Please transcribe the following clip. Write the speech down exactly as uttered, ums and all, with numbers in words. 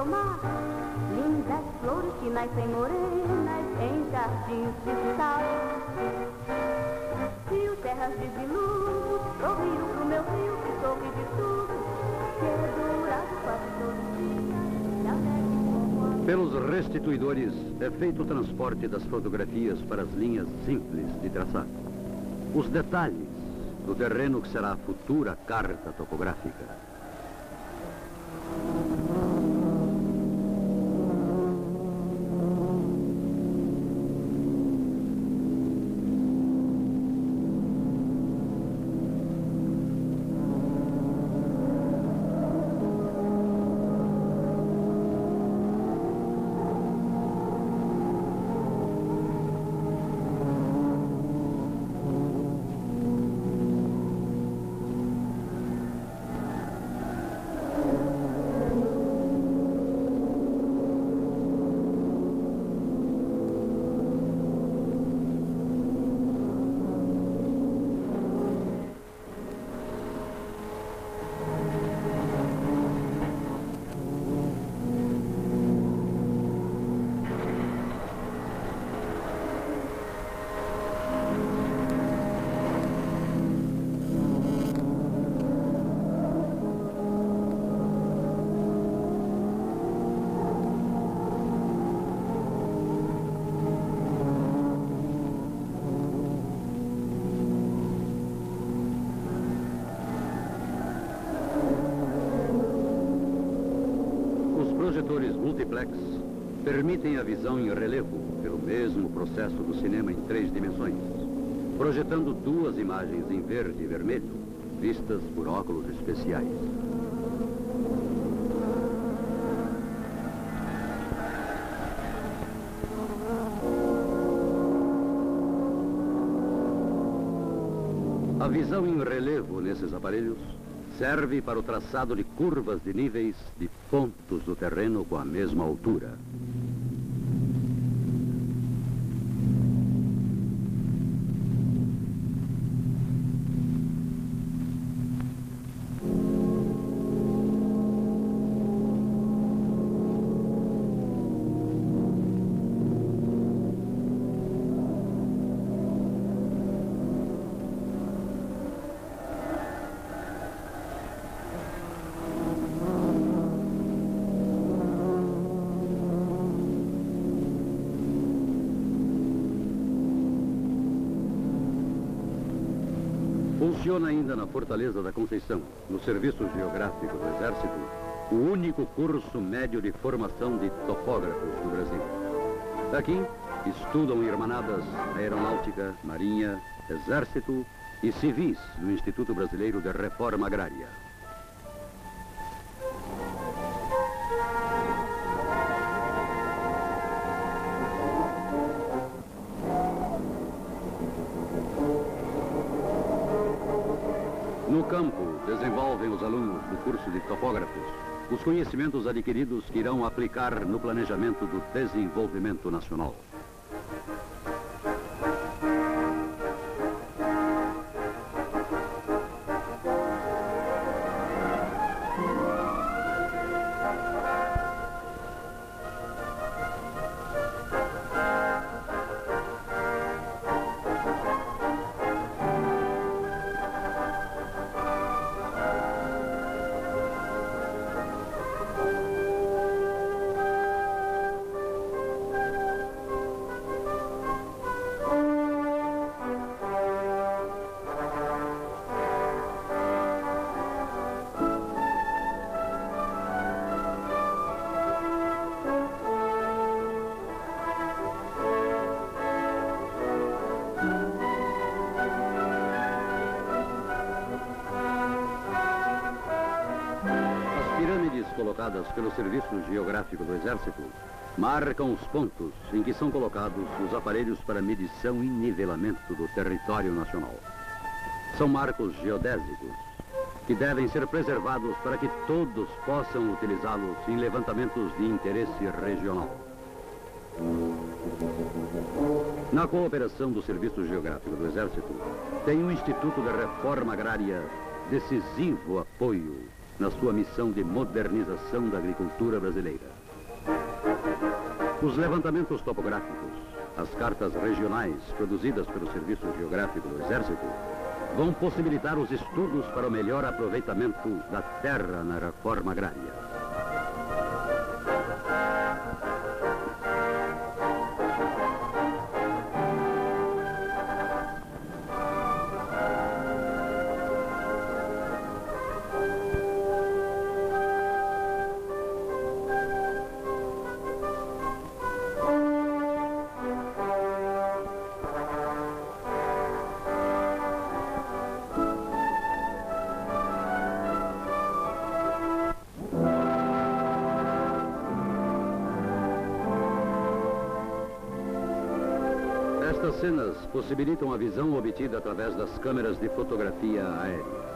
mar. Lindas flores que nascem morenas em jardins de sal. Rio, terras de Zilu, sorrio pro meu rio que sorri de tudo, que é dourado quase todo dia, e alegre como a... Pelos restituidores é feito o transporte das fotografias para as linhas simples de traçar. Os detalhes do terreno que será a futura carta topográfica. Os projetores multiplex permitem a visão em relevo pelo mesmo processo do cinema em três dimensões, projetando duas imagens em verde e vermelho, vistas por óculos especiais. A visão em relevo nesses aparelhos serve para o traçado de curvas de níveis de pontos do terreno com a mesma altura. Funciona ainda na Fortaleza da Conceição, no Serviço Geográfico do Exército, o único curso médio de formação de topógrafos do Brasil. Aqui estudam irmanadas Aeronáutica, Marinha, Exército e civis do Instituto Brasileiro de Reforma Agrária. No campo, desenvolvem os alunos do curso de topógrafos os conhecimentos adquiridos que irão aplicar no planejamento do desenvolvimento nacional. Colocadas pelo Serviço Geográfico do Exército, marcam os pontos em que são colocados os aparelhos para medição e nivelamento do território nacional. São marcos geodésicos, que devem ser preservados para que todos possam utilizá-los em levantamentos de interesse regional. Na cooperação do Serviço Geográfico do Exército, tem o Instituto de Reforma Agrária decisivo apoio na sua missão de modernização da agricultura brasileira. Os levantamentos topográficos, as cartas regionais produzidas pelo Serviço Geográfico do Exército, vão possibilitar os estudos para o melhor aproveitamento da terra na reforma agrária. Estas cenas possibilitam a visão obtida através das câmeras de fotografia aérea.